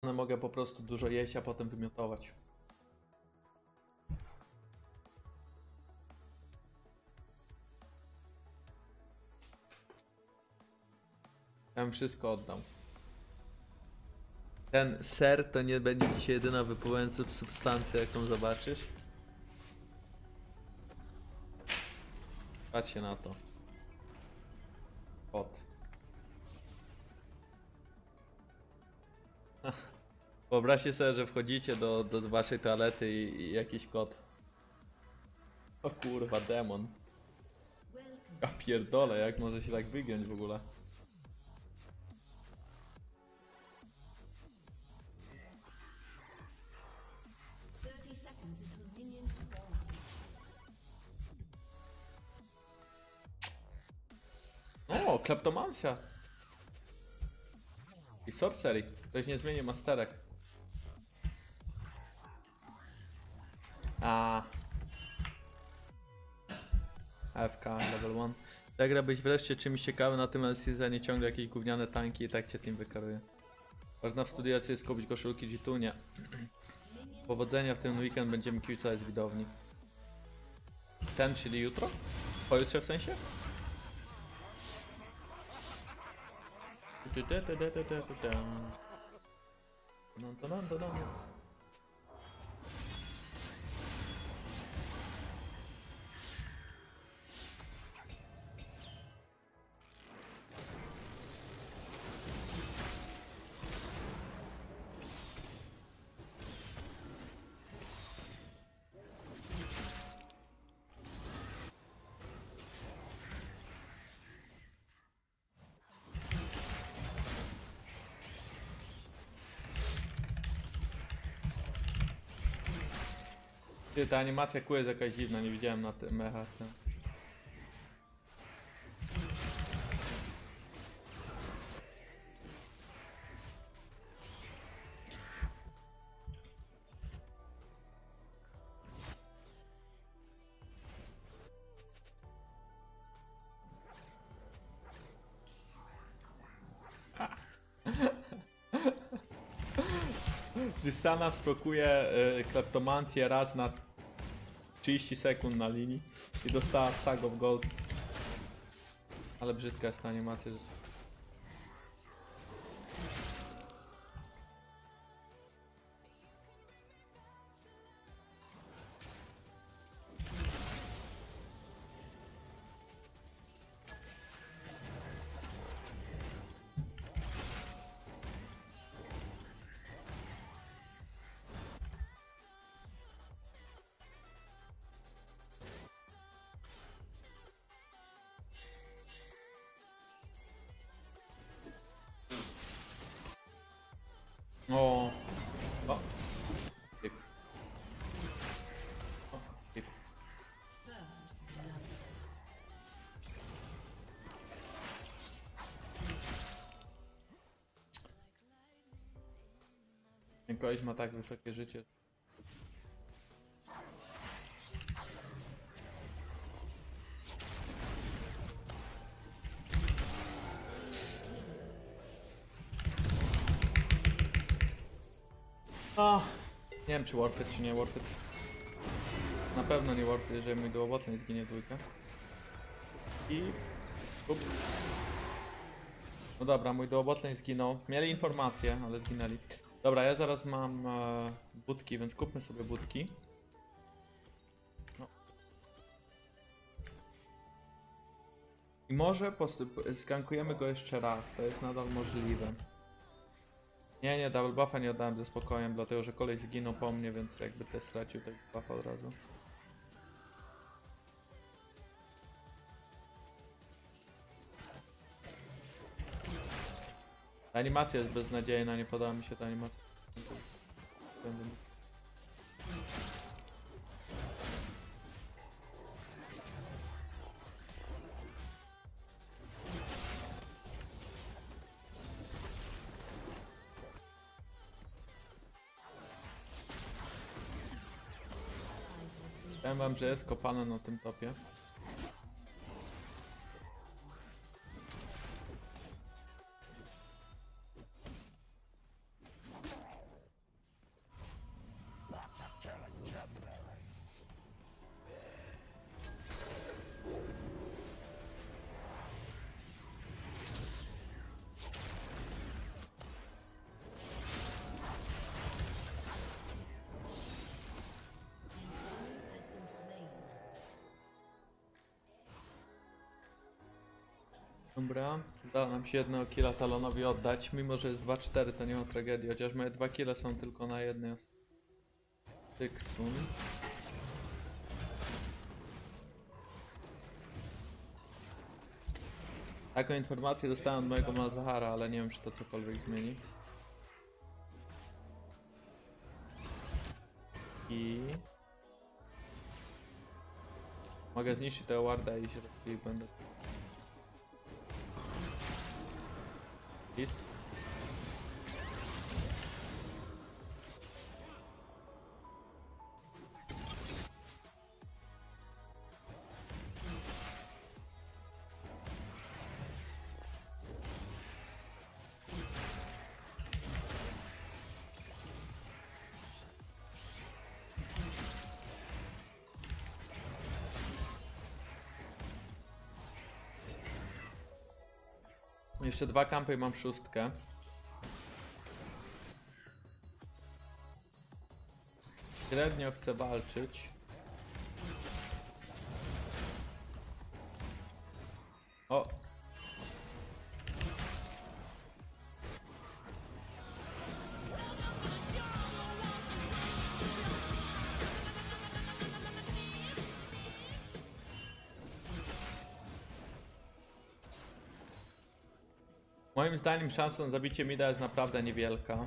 Mogę po prostu dużo jeść, a potem wymiotować. Ja bym wszystko oddał. Ten ser to nie będzie dzisiaj jedyna wypływająca substancja, jaką zobaczysz. Patrzcie na to. Kot. Wyobraźcie sobie, że wchodzicie do waszej toalety i jakiś kot. O kurwa, demon. Ja pierdolę, jak może się tak wygiąć w ogóle. O, kleptomancja. I sorcery. Ktoś nie zmieni masterek. FK level 1. Ta gra być wreszcie czymś ciekawym, na tym seasonie ciągle jakieś gówniane tanki i tak cię tym wykaruje. Ważna w studiacji jest kupić koszulki G2, nie. Powodzenia w ten weekend będziemy kibicować z widowni. Ten, czyli jutro? Pojutrze w sensie? Ty, ta animacja kół jest jakaś dziwna, nie widziałem na tym mechach. Tristana sprokuje kleptomancję raz na 30 sekund na linii i dostała Sag of Gold. Ale brzydka jest ta animacja. O. O. Typ. O. Typ. Koleś ma tak wysokie życie. Nie wiem czy worth it, czy nie worth it. Na pewno nie worth it, jeżeli mój duobotny zginie dwójkę. I... Up. No dobra, mój duobotny zginął. Mieli informację, ale zginęli. Dobra, ja zaraz mam budki, więc kupmy sobie budki. No. I może skankujemy go jeszcze raz, to jest nadal możliwe. Nie, double buffa nie oddałem ze spokojem, dlatego że koleś zginął po mnie, więc jakby też stracił tego buffa od razu. Ta animacja jest beznadziejna, nie podoba mi się ta animacja. Powiem wam, że jest kopane na tym topie. Dobra, udało nam się jednego killa Talonowi oddać, mimo że jest 2-4 to nie ma tragedii, chociaż moje 2 kille są tylko na jednej osobie. Tyksun. Taką informację dostałem od mojego Malzahara, ale nie wiem czy to cokolwiek zmieni. I... mogę zniszczyć tego warda i się rozwijać będę. Peace. Jeszcze 2 kampy i mam 6. Średnio chcę walczyć. O! Moim zdaniem szansa na zabicie mida jest naprawdę niewielka.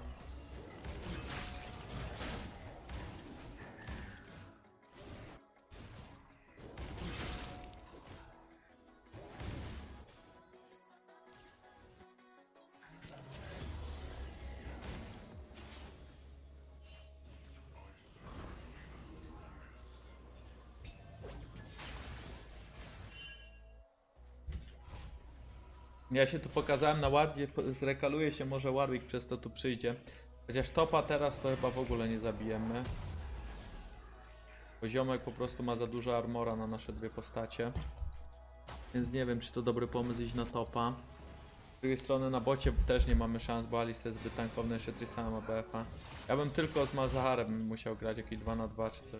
Ja się tu pokazałem na wardzie, zrekaluje się, może Warwick przez to tu przyjdzie. Chociaż topa teraz to chyba w ogóle nie zabijemy. Poziomek po prostu ma za dużo armora na nasze dwie postacie. Więc nie wiem czy to dobry pomysł iść na topa. Z drugiej strony na bocie też nie mamy szans, bo Alistar jest zbyt tankowny, jeszcze Tristana ma BF-a. Ja bym tylko z Malzaharem musiał grać jakieś 2 na 2 czy coś.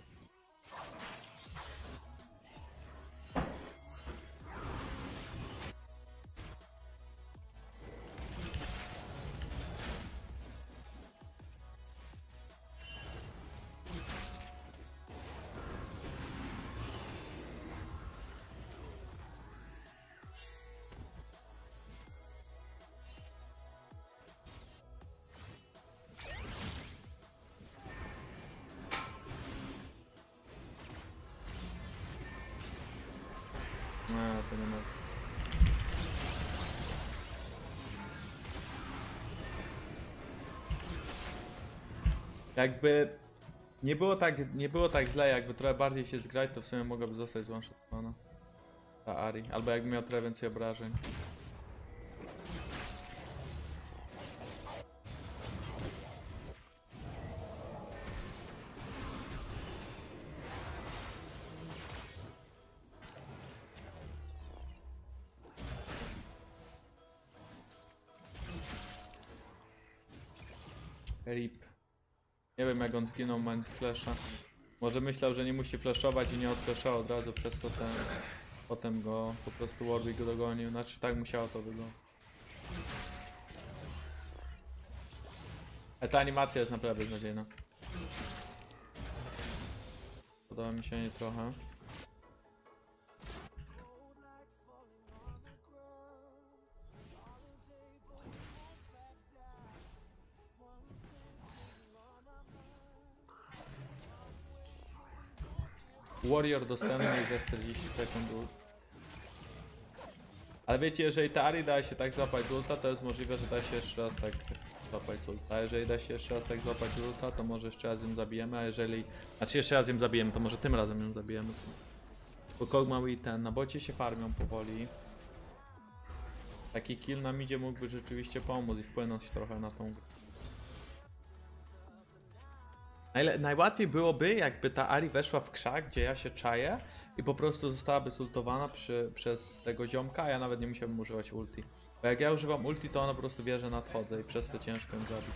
Nie, to nie ma. Jakby nie było tak źle, jakby trochę bardziej się zgrać, to w sumie mogłaby zostać zwanshotowana ta Ari, albo jakby miał trochę więcej obrażeń. RIP. Nie wiem jak on zginął mając flasha. Może myślał, że nie musi flashować i nie odflashował od razu, przez to ten... potem go po prostu Warwick go dogonił. Znaczy tak musiało to wyglądać. Ale ta animacja jest naprawdę beznadziejna. Podoba mi się nie trochę. Warrior dostępny za 40 sekund. Ale wiecie, jeżeli ta Ari da się tak złapać z ulta, to jest możliwe, że da się jeszcze raz tak złapać z ulta. A jeżeli da się jeszcze raz tak złapać z ulta, to może jeszcze raz ją zabijemy, a jeżeli... Znaczy jeszcze raz ją zabijemy, to może tym razem ją zabijemy. Bo Kog'Maw i ten, na bocie się farmią powoli. Taki kill na midzie mógłby rzeczywiście pomóc i wpłynąć trochę na tą grę. Najłatwiej byłoby, jakby ta Ari weszła w krzak, gdzie ja się czaję i po prostu zostałaby zultowana przez tego ziomka, a ja nawet nie musiałbym używać ulti. Bo jak ja używam ulti, to ona po prostu wie, że nadchodzę i przez to ciężko ją zabić.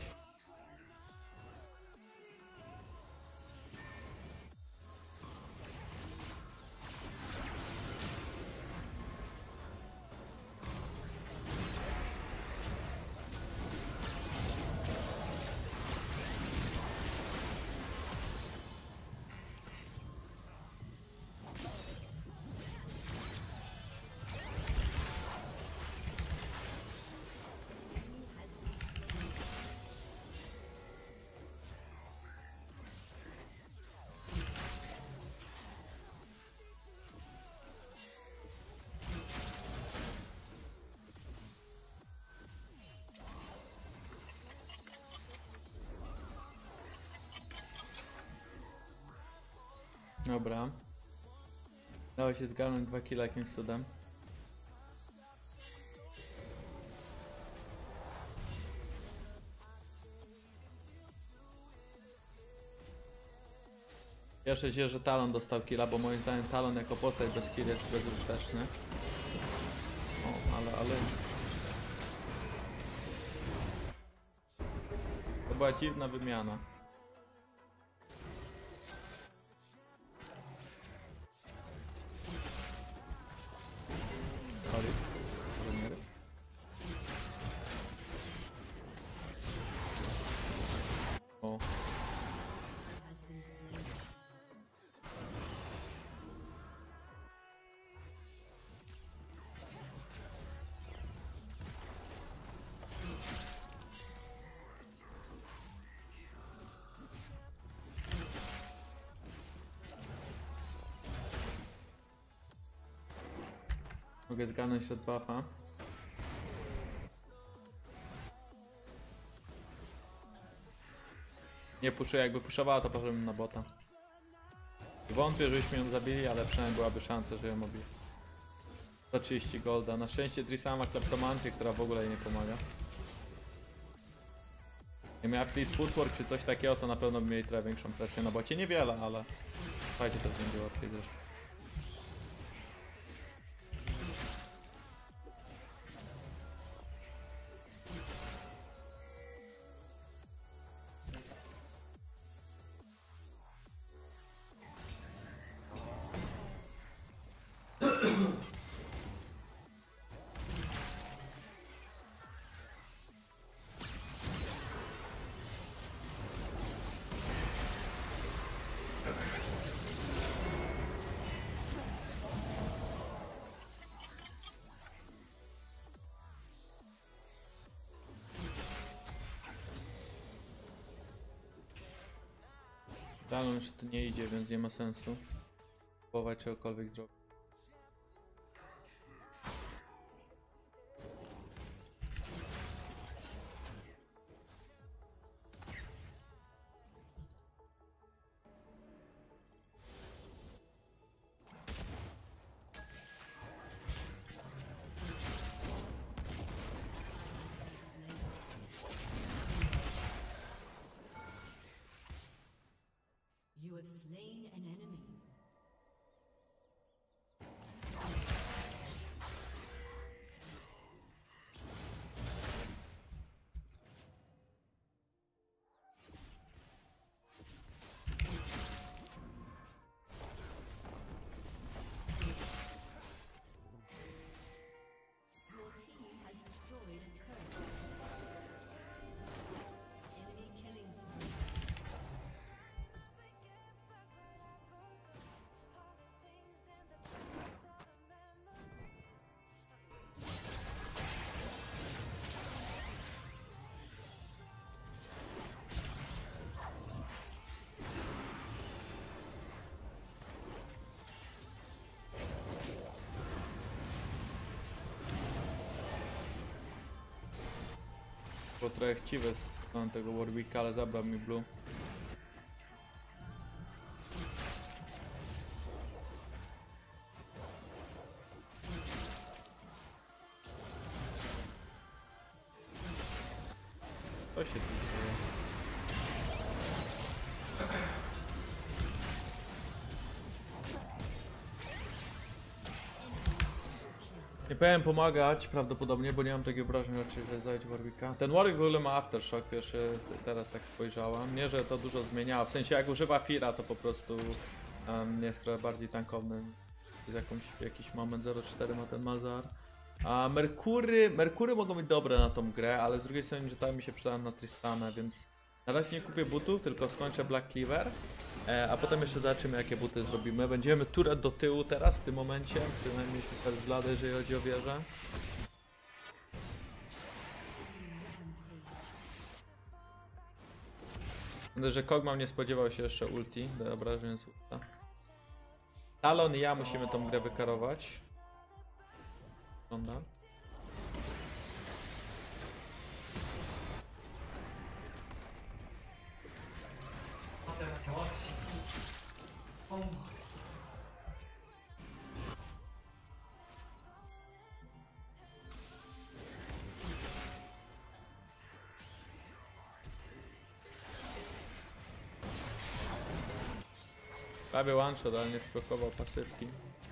Dobra. Dało się zgarnąć 2 killa jakimś cudem. Cieszę się, że Talon dostał killa, bo moim zdaniem Talon jako postać bez kill jest bezużyteczny. O, ale... To była dziwna wymiana. Sorry. O. Mogę zgarnąć od buffa. Nie puszuję, jakby puszowała, to poszedłbym na bota. Wątpię, żebyśmy ją zabili, ale przynajmniej byłaby szansa, że ją obiję. 130 golda. Na szczęście Tristana ma kleptomancję, która w ogóle jej nie pomaga. Jak miała please footwork czy coś takiego, to na pewno by mieli trochę większą presję na bocie. Niewiele, ale fajnie też będzie łatwiej zresztą. Talon już tu nie idzie, więc nie ma sensu próbować czegokolwiek zrobić. You have slain an enemy. Your team has destroyed a turret. Enemy killing spree. Było trochę chciwe z strony tego Warwicka, ale zabrał mi blue. Co się tu dzieje? Nie powinien pomagać prawdopodobnie, bo nie mam takiego wrażenia, raczej, że zająć Warwicka. Ten Warwick w ogóle ma aftershock, pierwszy teraz tak spojrzałem. Nie, że to dużo zmieniało, w sensie jak używa Fira, to po prostu jest trochę bardziej tankowny. Jest jakiś moment 0.4 ma ten Malzahar. A Merkury mogą być dobre na tą grę, ale z drugiej strony że mi się przydają na Tristana, więc na razie nie kupię butów, tylko skończę Black Cleaver. A potem jeszcze zobaczymy, jakie buty zrobimy. Będziemy turę do tyłu teraz, w tym momencie. Przynajmniej super z blady, jeżeli chodzi o wieżę. Myślę, że Kog'Maw nie spodziewał się jeszcze ulti do obrażeń z ulta. Talon i ja musimy tą grę wykarować. Wygląda. Prawie one shot, ale nie sprokował pasywki.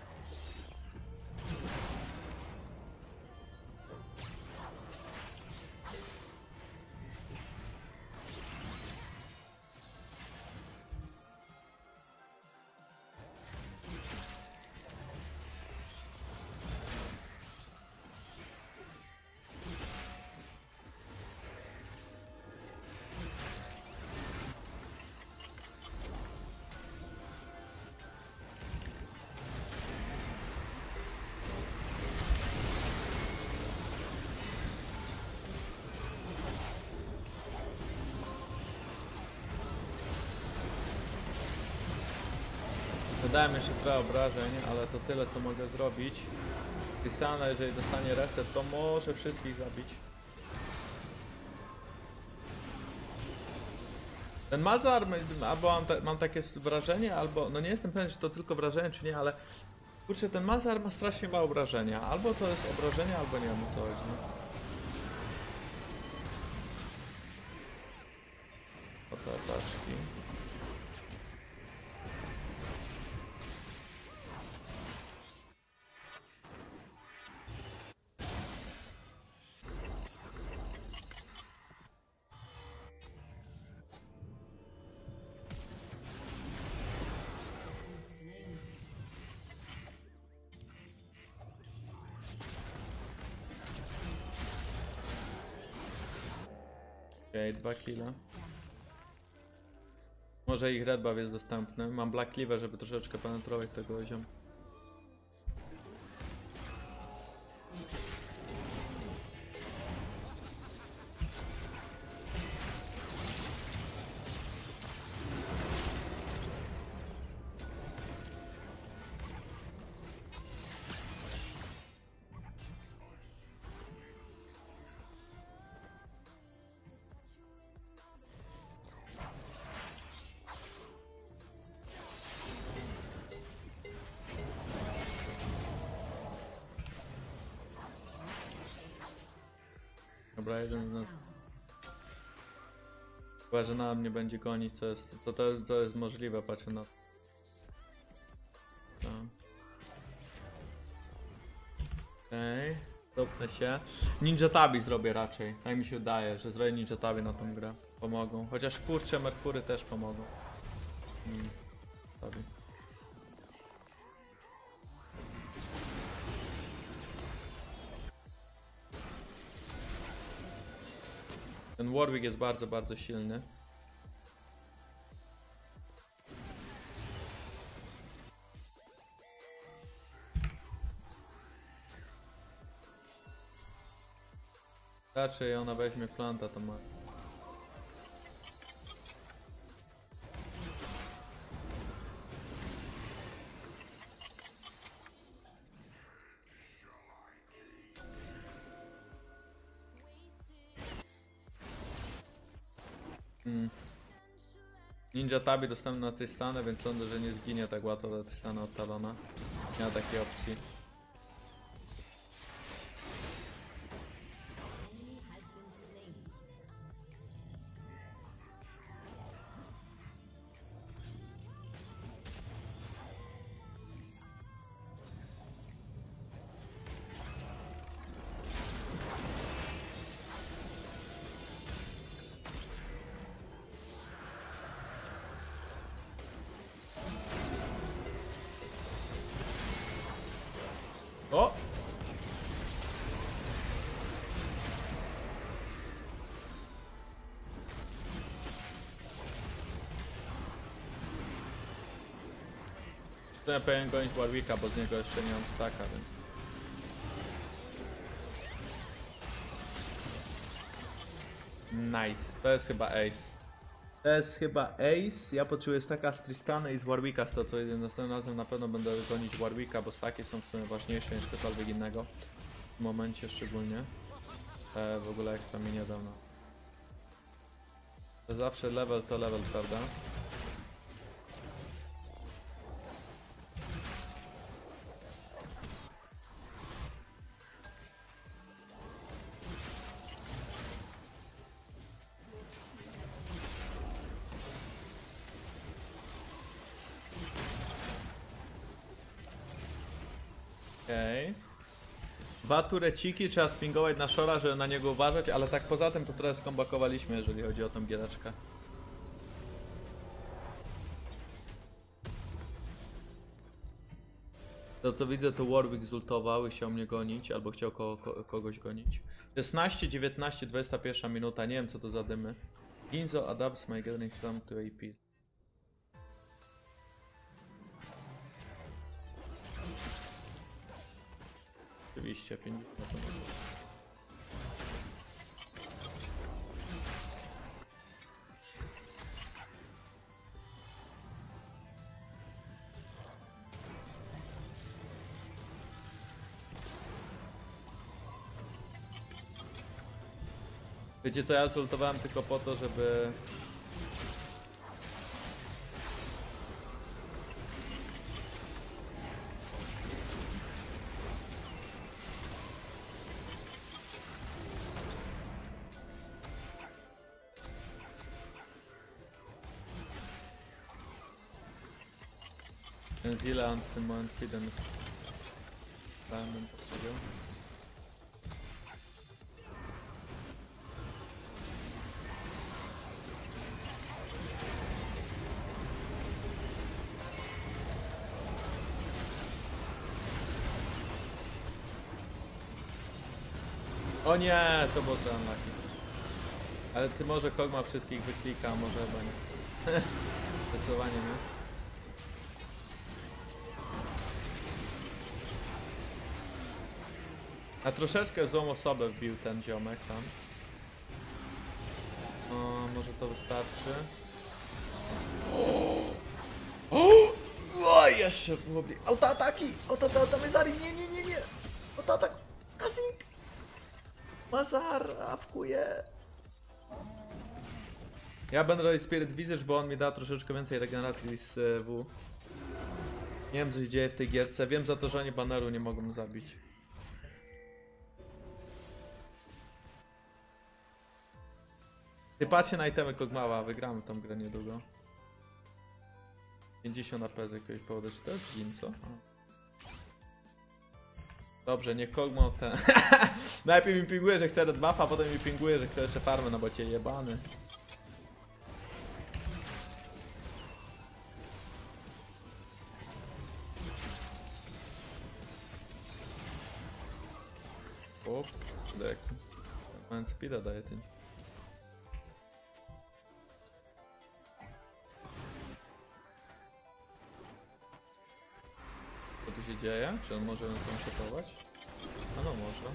Dodałem jeszcze trochę obrażeń, ale to tyle co mogę zrobić. Tristana, jeżeli dostanie reset, to może wszystkich zabić. Ten Malzahar, albo mam takie wrażenie, albo no nie jestem pewien, czy to tylko wrażenie, czy nie, ale kurczę, ten Malzahar ma strasznie mało obrażenia. Albo to jest obrażenie, albo nie wiem o co chodzi. Oto ataczki. Okej, 2 kile. Może ich red buff jest dostępny. Mam Black Cleaver, żeby troszeczkę penetrować tego ziom. Dobra, jeden z nas. Chyba, że na mnie będzie gonić, to jest możliwe, patrzę na. No. Okej, dopnę się. Ninja Tabi zrobię raczej. Tak mi się wydaje, że zrobię Ninja Tabi na tą grę. Pomogą. Chociaż kurczę, Merkury też pomogą. Tabi. Ten Warwick jest bardzo, bardzo silny. Raczej ona weźmie planta, to ma. Ninja Tabi dostępny na Tristanę, więc sądzę, że nie zginie tak łatwo ta Tristana od Talona. Nie ma takiej opcji. O! To ja powinien gonić Warwicka, bo z niego jeszcze nie mam staka, więc... Nice, to jest chyba ace. To jest chyba ace, ja poczuję staka z Tristany i z Warwicka z to co jeden następnym razem na pewno będę gonić Warwicka, bo staki są w sumie ważniejsze niż cokolwiek innego. W momencie szczególnie. W ogóle jak to mi niedawno. To zawsze level to level, prawda? 2 tureciki, trzeba spingować na Shora, żeby na niego uważać, ale tak poza tym to trochę skombakowaliśmy, jeżeli chodzi o tą giereczkę. To co widzę, to Warwick zultował i chciał mnie gonić, albo chciał kogoś gonić. 16, 19, 21 minuta, nie wiem co to za dymy. Ginzo adapts my getting strong to AP. Oczywiście, 50 minut. Wiecie co, ja zultowałem tylko po to, żeby... Ten Zilean z tym moment hidden jest... Diamond powiedział. O nie, to było to unlucky. Ale ty może Kogma wszystkich wyklika, może chyba nie. Zdecydowanie nie. A troszeczkę złą osobę wbił ten ziomek tam. O, może to wystarczy. O, jeszcze było bliżej. Autoataki! Autoataki! Nie! Autoatak! Kasing! Mazar! Awkuje! Ja będę robić Spirit Visage, bo on mi da troszeczkę więcej regeneracji z W. Nie wiem co się dzieje w tej gierce. Wiem za to, że oni baneru nie mogą zabić. Ty patrzcie na itemy Kogmała, wygramy tą grę niedługo. 50 AP z jakiegoś powodu, czy to jest gin, co? Dobrze, niech Kogma ten... Najpierw mi pinguje, że chce red buffa, a potem mi pinguje, że chce jeszcze farmę na bocie jebany. O, dek. Moment speeda daje ten. Co tu się dzieje? Czy on może tam szokować? A no może.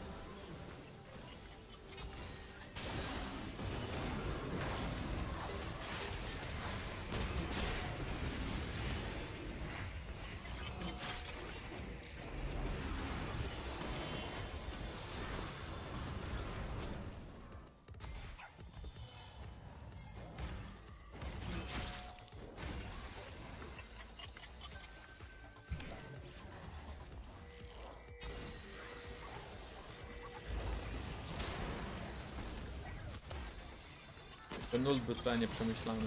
Ten ult był tutaj nieprzemyślany.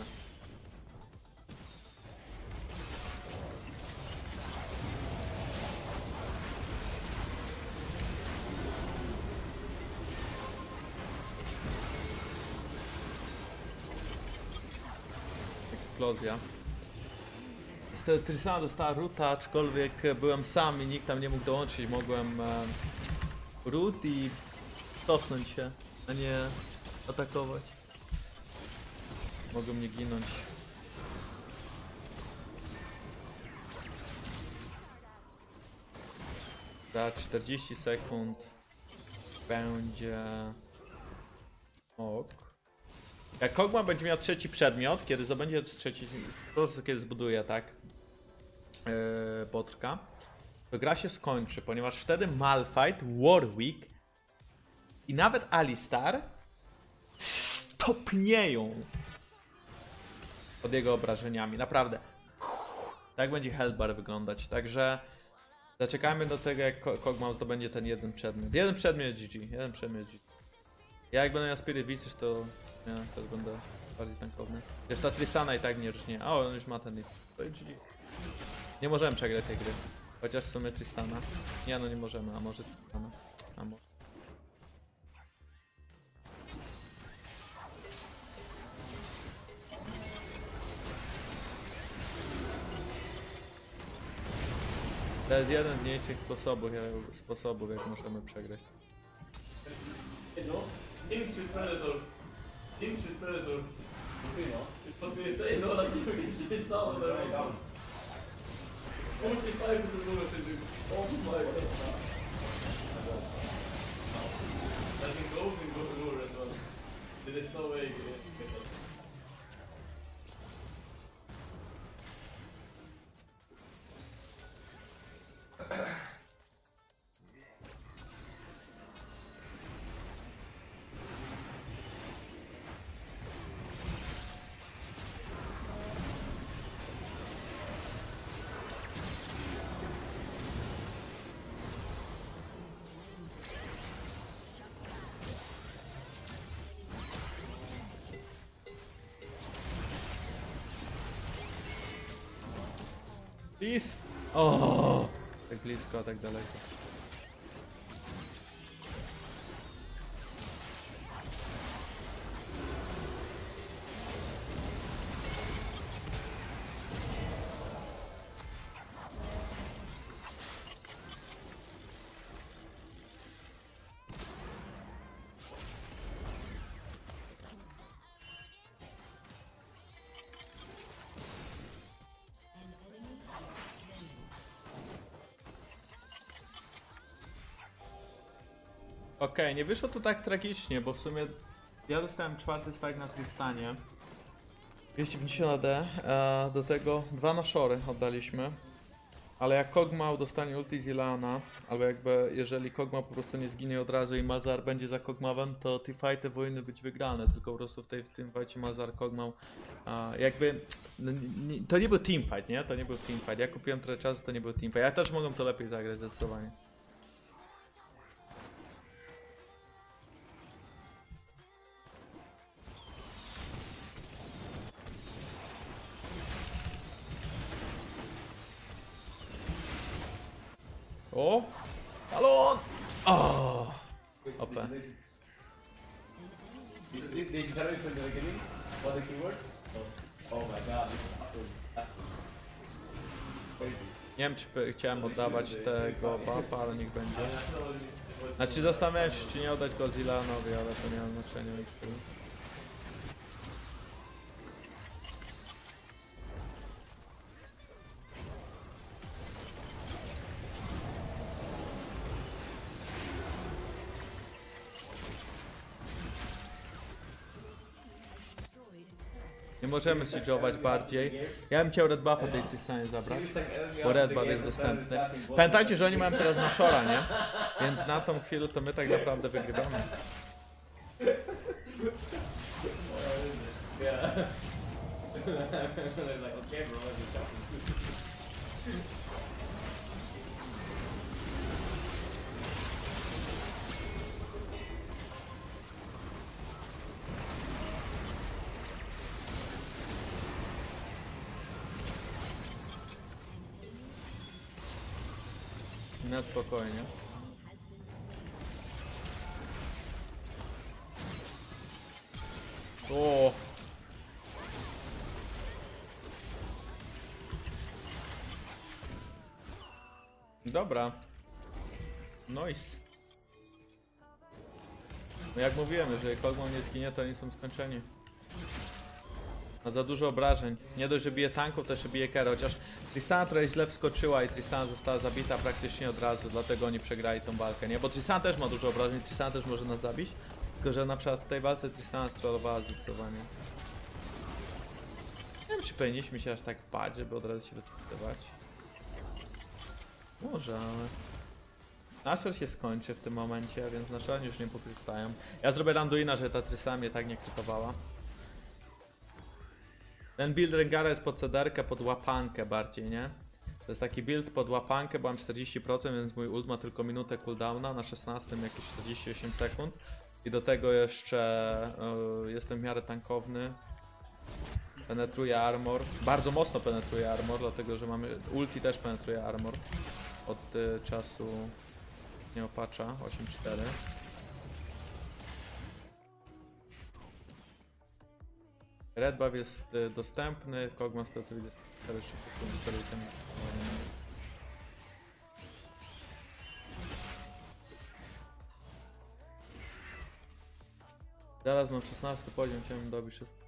Eksplozja. Niestety Tristana dostała roota, aczkolwiek byłem sam i nikt tam nie mógł dołączyć. Mogłem root i cofnąć się, a nie atakować. Mogą mnie ginąć. Za 40 sekund będzie... Ok. Jak Kogma będzie miał trzeci przedmiot, kiedy zdobędzie trzeci... Po prostu kiedy zbuduje, tak? Boczka. To gra się skończy, ponieważ wtedy Malphite, Warwick i nawet Alistar stopnieją pod jego obrażeniami, naprawdę. Tak będzie Hellbar wyglądać, także zaczekajmy do tego, jak Kog'Maw zdobędzie ten jeden przedmiot. Jeden przedmiot GG, jeden przedmiot GG. Ja jak będę miał Spirit Visage, to ja teraz będę bardziej tankowny. Wiesz, ta Tristana i tak nie rżnie. O, on już ma ten hit. To jest GG. Nie możemy przegrać tej gry. Chociaż w sumie Tristana. Nie, no nie możemy, a może Tristana. A może. To jest jeden z mniejszych sposobów jak możemy przegrać. No, Lynx with Predator. Lynx with Predator. What do you say? No, that's not it's not on the right down. 45% dude. Oh my god. I can go and go to lure as well. There is no way you can get that. Please! O, tak blisko, a tak daleko. An enemy has slain. Okej, nie wyszło to tak tragicznie, bo w sumie ja dostałem 4. stack na Tristanie. 250 AD, a do tego 2 na Shory oddaliśmy. Ale jak Kog'Maw dostanie ulti z Ileana, albo jakby jeżeli Kog'Maw po prostu nie zginie od razu i Malzahar będzie za Kog'Mawem, to te fighty powinny być wygrane, tylko po prostu w tym fightie Malzahar Kog'Maw jakby to nie był teamfight, nie? To nie był teamfight. Ja kupiłem trochę czasu, to nie był teamfight. Ja też mogłem to lepiej zagrać zdecydowanie. O! Balon! O! OP. Did you tell me from the beginning what the keyword? Oh my god, this is crazy. Nie wiem, czy chciałem oddawać tego buffa, ale niech będzie. Znaczy zastanawiałem się, czy nie oddać go Zilanowi, ale to nie ma znaczenia już. Nie możemy siege'ować bardziej. Ja bym chciał red buffa tej Tristanie zabrać, bo red buff jest dostępny. Pamiętajcie, że oni mają teraz na Shora, nie? Więc na tą chwilę to my tak naprawdę wygrywamy. Yeah. Like, okay, bro, let's just talk. Na spokojnie. O! Dobra. Nice. No jak mówiłem, jeżeli Kog'Maw nie zginie, to oni są skończeni. Ma za dużo obrażeń. Nie dość, że bije tanków, to jeszcze bije Kerę, chociaż Tristana trochę źle wskoczyła i Tristana została zabita praktycznie od razu, dlatego oni przegrali tą walkę, nie? Bo Tristana też ma dużo obrażeń, Tristana też może nas zabić, tylko że na przykład w tej walce Tristana strollowała zdecydowanie. Nie wiem, czy powinniśmy się aż tak bać, żeby od razu się wycofywać. Może, ale... Nashor się skończy w tym momencie, więc Nashor już nie pokorzystają. Ja zrobię Randuina, żeby ta Tristana mnie tak nie krytowała. Ten build Rengara jest pod cederkę, pod łapankę bardziej, nie? To jest taki build pod łapankę, bo mam 40%, więc mój ult ma tylko minutę cooldowna, na 16 jakieś 48 sekund. I do tego jeszcze jestem w miarę tankowny. Penetruje armor. Bardzo mocno penetruje armor, dlatego że mamy... Ulti też penetruje armor. od czasu nieopacza 8-4. Red buff jest dostępny, Kog'Maw to co widzę 4 sekundy, 4 itemy. Zaraz mam 16 poziom, chciałbym dobić wszystko.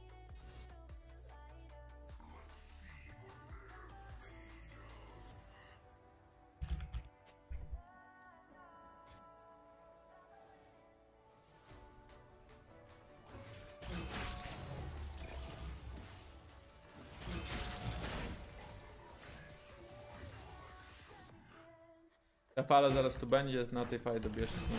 Rafale zaraz tu będzie, na tej fali dobiję 16.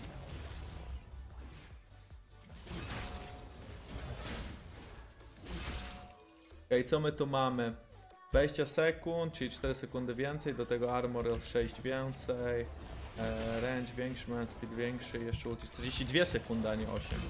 Okej, co my tu mamy? 20 sekund, czyli 4 sekundy więcej, do tego armor 6 więcej, range większy, moment speed większy, jeszcze ulti 42 sekundy, a nie 8.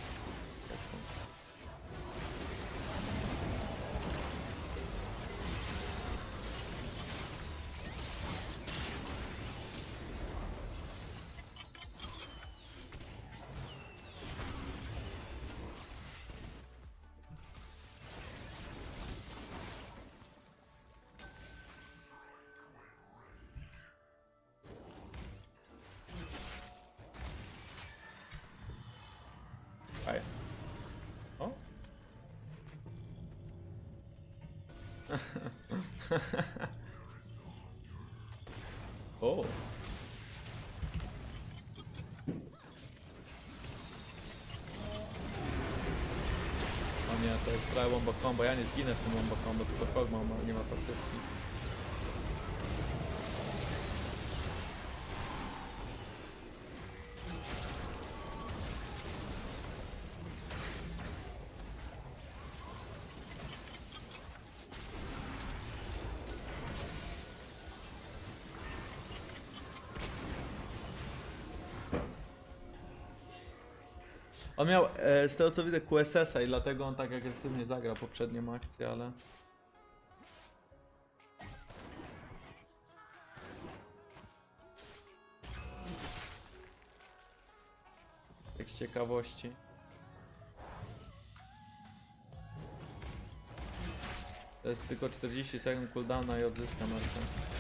Aj. O? O. O nie, to jest prawie wombo combo. Ja nie zginę w tym wombo combo, tylko Kog'Maw nie ma pasywki. On miał, z tego co widzę, QSS-a i dlatego on tak agresywnie zagrał poprzednią akcję, ale... Tak z ciekawości. To jest tylko 40 sekund cooldowna i odzyska markę.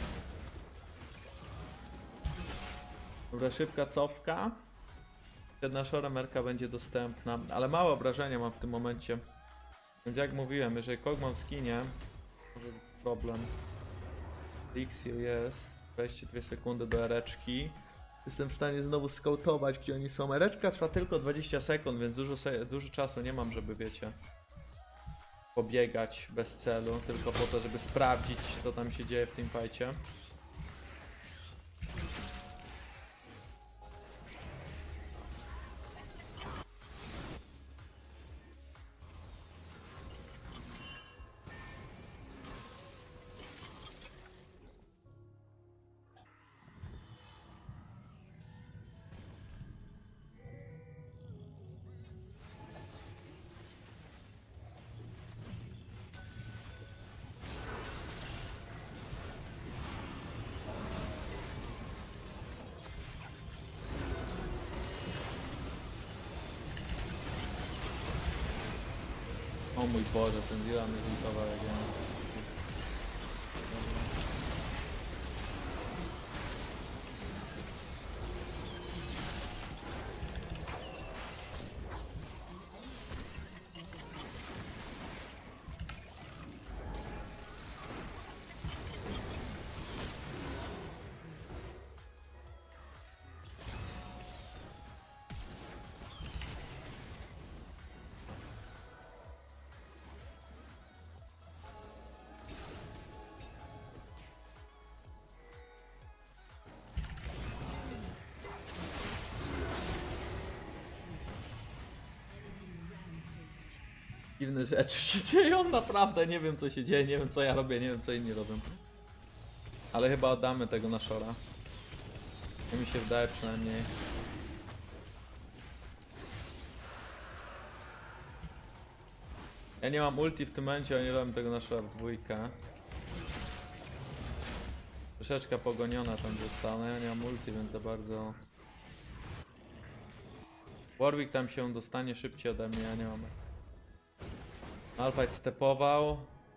Dobra, szybka cofka. Jedna szora merka będzie dostępna, ale małe obrażenia mam w tym momencie. Więc jak mówiłem, jeżeli Kog'Maw skinie, może być problem. Elixir jest, 22 sekundy do ereczki. Jestem w stanie znowu skautować, gdzie oni są. Ereczka trwa tylko 20 sekund, więc dużo czasu nie mam, żeby wiecie, pobiegać bez celu, tylko po to, żeby sprawdzić, co tam się dzieje w tym fajcie. O mój Boże, ten Dylan mnie zlutował jak ja. Dziwne rzeczy się dzieją, naprawdę nie wiem co się dzieje, nie wiem co ja robię, nie wiem co inni robią. Ale chyba oddamy tego na Shora. To mi się wydaje przynajmniej. Ja nie mam ulti w tym momencie, oni robią tego na Shora w dwójkę. troszeczkę pogoniona tam została, ja nie mam multi, więc za bardzo... Warwick tam się dostanie szybciej ode mnie, ja nie mam. Malphite stepował.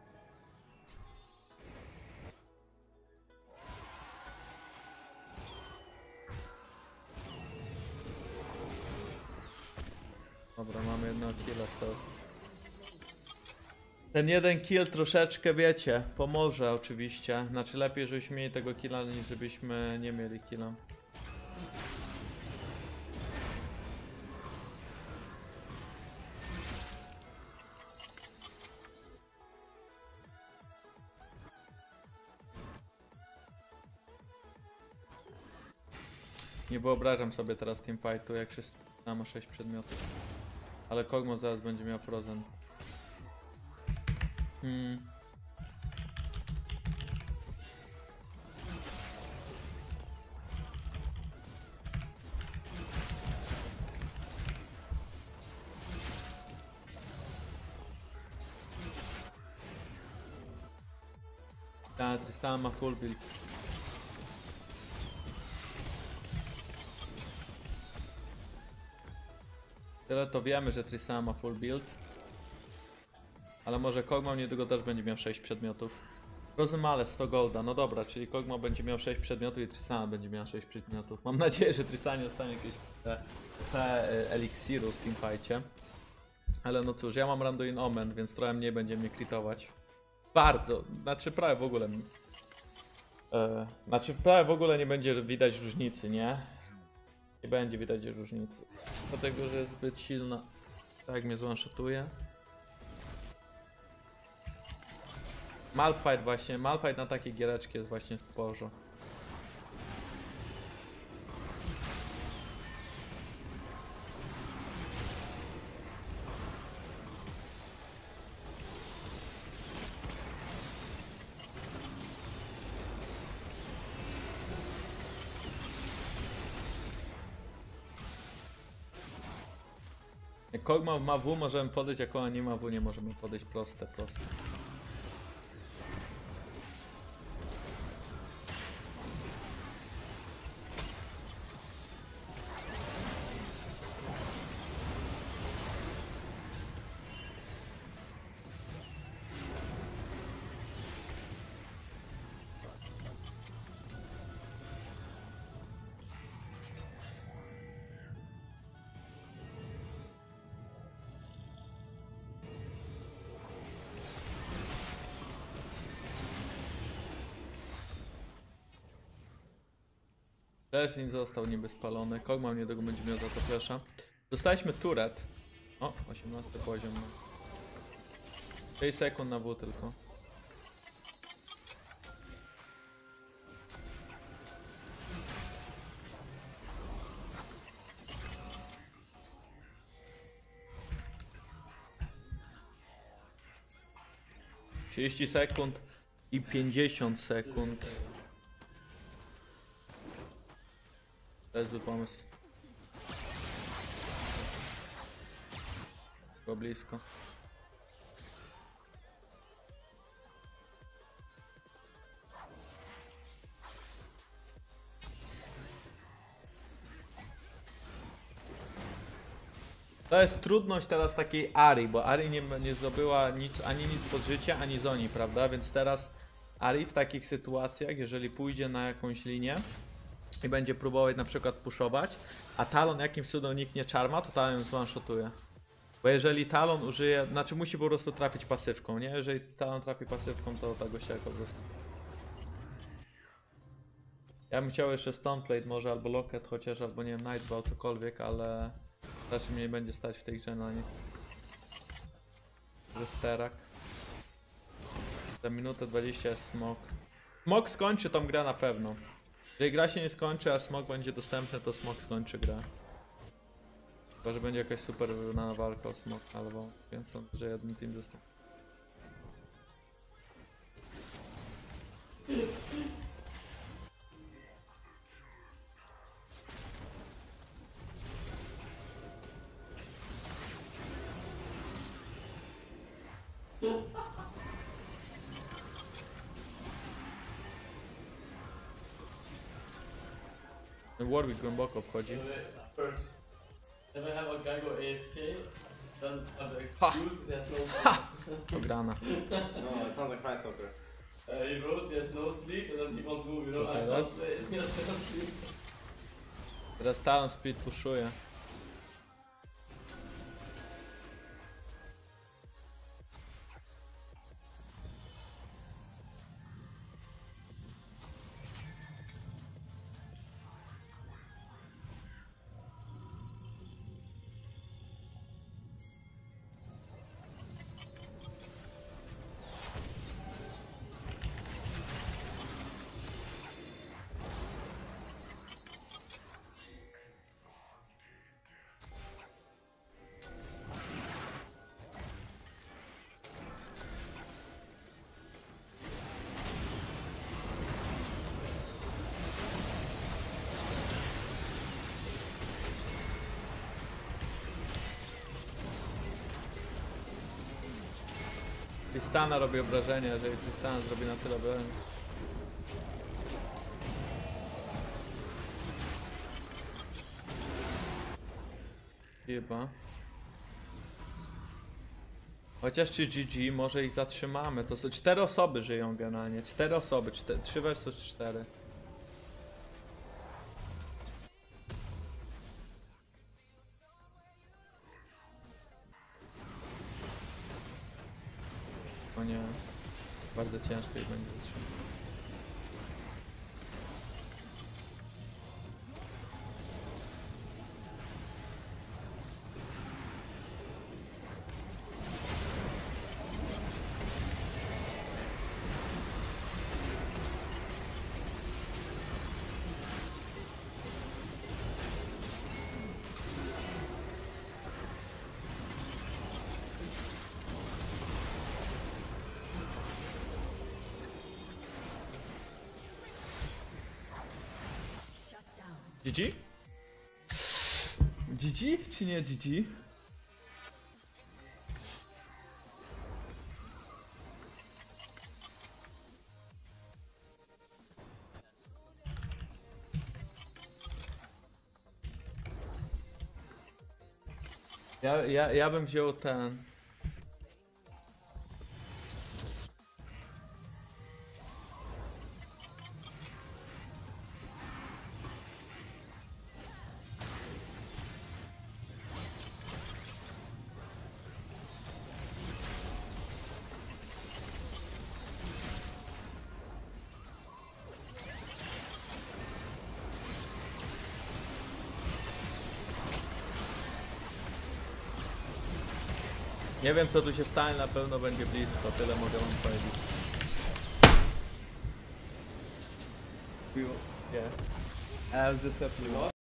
Dobra, mamy jednego killa z tego. Ten jeden kill troszeczkę, wiecie, pomoże oczywiście. Znaczy lepiej, żebyśmy mieli tego killa, niż żebyśmy nie mieli killa. Nie wyobrażam sobie teraz teamfightu, jak wszyscy ma 6 przedmiotów. Ale Kog'Maw zaraz będzie miał Frozen. Ta Tristana ma full build. Tyle to wiemy, że Tristana ma full build. Ale może Kog'Maw niedługo też będzie miał 6 przedmiotów. Rozumale 100 golda, no dobra, czyli Kog'Maw będzie miał 6 przedmiotów i Tristana będzie miała 6 przedmiotów. Mam nadzieję, że Tristanie ostanie jakieś te eliksiru w teamfightie. Ale no cóż, ja mam Randuin Omen, więc trochę mniej będzie mnie kritować. Bardzo, znaczy prawie w ogóle... prawie w ogóle nie będzie widać różnicy, nie? Nie będzie widać różnicy. Dlatego, że jest zbyt silna. Tak mnie zone-shotuje. Malphite właśnie, Malphite na takie giereczki jest właśnie w porze. Jak Kog'Maw ma W, możemy podejść, jak ona nie ma W, nie możemy podejść. Proste. Flashing został niby spalony. Kog'Maw niedługo będzie miał za to flasha. Dostaliśmy turret. O, 18 poziom. 6 sekund na W tylko. ...30 sekund i 50 sekund. To jest zły pomysł. Było blisko. To jest trudność teraz takiej Ahri, bo Ahri nie zdobyła nic, ani nic pod życie, ani Zoni, prawda? Więc teraz Ahri w takich sytuacjach, jeżeli pójdzie na jakąś linię i będzie próbować na przykład puszować, a Talon jakimś cudem uniknie Charma, to Talon ją zone-shotuje. Bo jeżeli Talon użyje, znaczy musi po prostu trafić pasywką, nie? Jeżeli Talon trafi pasywką, to ta gościaka po prostu. Ja bym chciał jeszcze Stoneplate może, albo Locket chociaż, albo nie wiem, Nightball, cokolwiek, ale raczej mnie nie będzie stać w tej grze na nic. Rysterak. Za minutę 20 jest smok. Smok skończy tą grę na pewno. Jeżeli gra się nie skończy, a smok będzie dostępny, to smok skończy grę. Chyba, że będzie jakaś super wyrównana walka o smok, albo więc sądzę, że jeden team dostępny. Warwick głęboko wchodzi. First, never have a guy go AFK, then have the excuse because he has no Ograna. No, it sounds like my soccer. he wrote he has no sleep and then he won't move, you know, Okay, I that's- can't say he has no sleep. Teraz Talon Speed pushuje. Tristana robi obrażenie, jeżeli Tristana zrobi na tyle obrażeń. Chyba. Chociaż czy GG, może ich zatrzymamy. To są 4 osoby żyją generalnie. 4 osoby, 3 versus 4. O nie. Bardzo ciężko ich będzie zatrzymać. GG? GG czy nie GG? Ja bym wziął ten. Nie wiem co tu się stanie, na pewno będzie blisko, tyle mogę wam powiedzieć. Yeah. I was just happy.